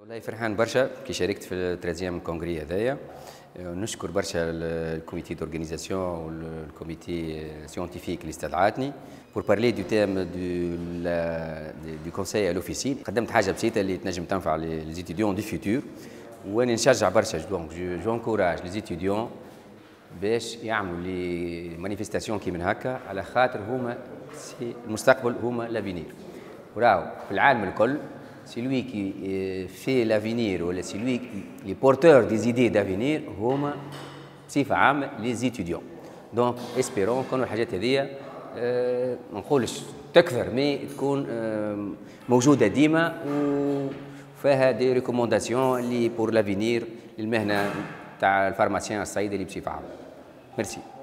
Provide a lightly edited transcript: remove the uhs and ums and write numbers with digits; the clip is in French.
والله فرحان برشا كي شاركت في الترازيام كونغري هذايا. نشكر برشا الكوميتي دورغانيزاسيون والكوميتي سيونتيفيك اللي استدعتني pour parler du thème du conseil à l'officine. قدمت حاجه بسيطه اللي تنجم تنفع les étudiants du futur. وانا نشجع برشا دونك جو انكوراج les étudiants باش يعملوا لي مانيفيستاسيون كي من هكا على خاطر هما المستقبل هما لافينير. وراو في العالم الكل celui qui fait l'avenir ou celui qui est porteur des idées d'avenir هما بصفة عامة les étudiants. donc espérons كونوا الحاجات هذيا ما نقولش تكثر مي تكون موجودة ديما وفيها دي ريكومونداسيون اللي بور لافينير للمهنة تاع الفارماسيان الصيدلي بصفة عامة. ميرسي.